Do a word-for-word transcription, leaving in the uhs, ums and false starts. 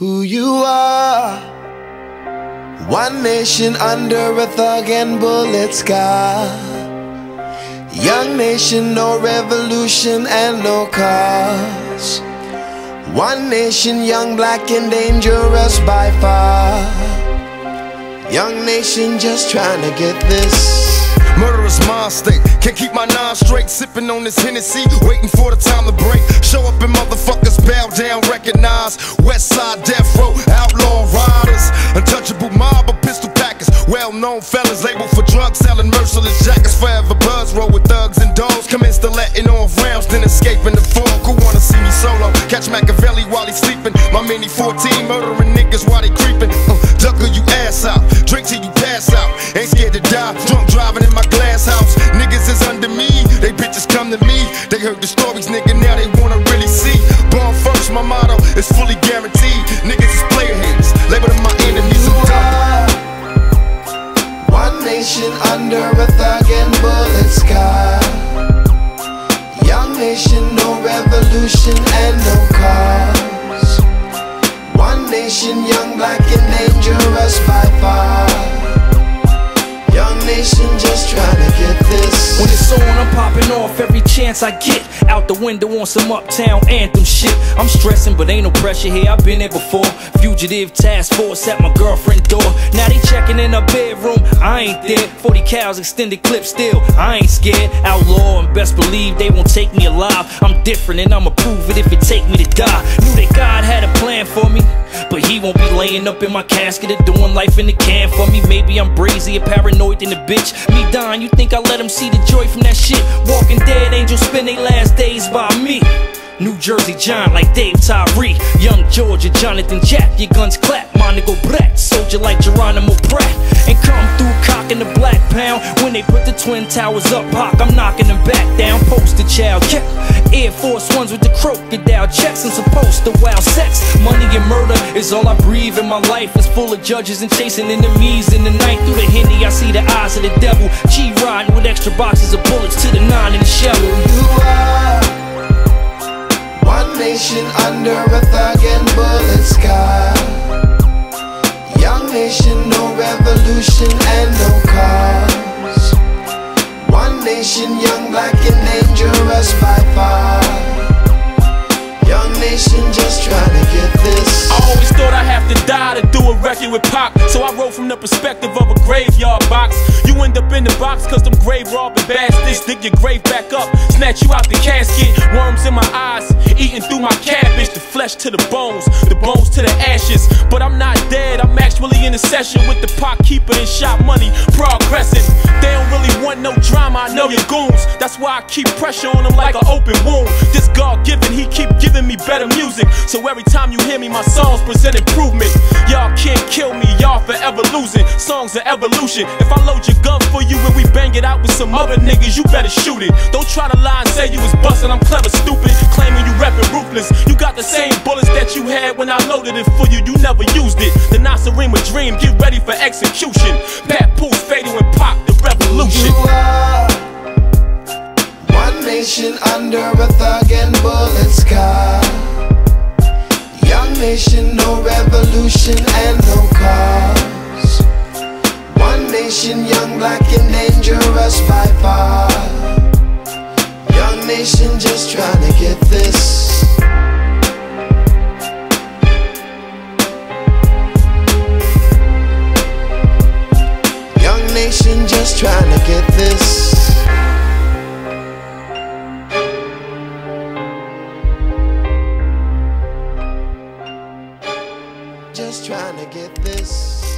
who you are. One nation under a thug and bullet sky. Young nation, no revolution and no cause. One nation, young, black and dangerous by far. Young nation just trying to get this. Murderous mind state, can't keep my nine straight. Sippin' on this Hennessy, waiting for the time to break. Show up and motherfuckers bow down, recognize. Westside, death row, outlaw riders. Untouchable mob of pistol packers. Well-known felons labeled for drugs, selling merciless jackets. Forever buzz, roll with thugs and dogs. Commence to letting off rounds, then escaping the fog. Who wanna see me solo? Catch Makaveli while he's sleeping. My mini fourteen, murdering niggas while they creepin'. Uh, Ducker you ass out, drink till you pass out. Ain't scared to die, drunk driving in my glass house. Niggas is under me, they bitches come to me. They heard the stories, nigga, now they wanna really see. Born first, my motto is fully guaranteed. Niggas is player haters, label them my enemies. One nation under a thug and bullet sky. Young nation, no revolution and no cause. One nation, young, black and dangerous by far. Young nation just trying to get this. When it's on, I'm popping off every chance I get. Out the window on some uptown anthem shit. I'm stressing, but ain't no pressure here, I've been there before. Fugitive task force at my girlfriend's door. Now they checking in her bedroom, I ain't there. Forty cows, extended clip still, I ain't scared. Outlaw and best believe they won't take me alive. I'm different and I'ma prove it if it take me to die. Knew that God had a plan for me, but he won't be laying up in my casket or doing life in the can for me. Maybe I'm brazy or paranoid than a bitch. Me dying, you think I let him see the joy from that shit? Walking dead angels spend their last days by me. New Jersey John like Dave Tyree. Young Georgia Jonathan Jack, your guns clap. My nigga Brett, soldier like Geronimo Pratt. And come through cocking the black pound. When they put the twin towers up, Hawk, I'm knocking them back down. Poster child, yeah. Air Force Ones with the crocodile checks. I'm supposed to wow sex. Money and murder is all I breathe, and my life is full of judges and chasing enemies. In the night through the Henny, I see the eyes of the devil. G riding with extra boxes of bullets to the nine in the shell. You are one nation under a thug and bullet sky. Young nation, no revolution and no cause. One nation, young, black and dangerous by far. Young nation just trying to get this. I always thought I'd have to die to do a record with Pac, so I wrote from the perspective of a graveyard box. You end up in the box cause them grave robbing bastards dig your grave back up, snatch you out the casket. Worms in my eyes, eating through my cabbage. The flesh to the bones, the bones to the ashes. But I'm not dead, I'm actually in a session with the pot keeper and shot money progressing. They don't really want no drama, I know your goons. That's why I keep pressure on them like an open wound. This God given, he keep giving me better music, so every time you hear me, my songs present improvement. Y'all can't kill me, y'all forever losing. Songs are evolution. If I load your gun for you and we bang it out with some other niggas, you better shoot it. Don't try to lie and say you was bustin', I'm clever, stupid, claiming you reppin' ruthless. You got the same bullets that you had when I loaded it for you, you never used it. The Nasarima dream, get ready for execution. Papoose, Fatal and Pop, the revolution. You are one nation under a thug and bullet sky. Young nation, no revolution and no cause. One nation, young, black and dangerous by far. Young nation just trying to get this. Young nation just trying to get this. Just trying to get this.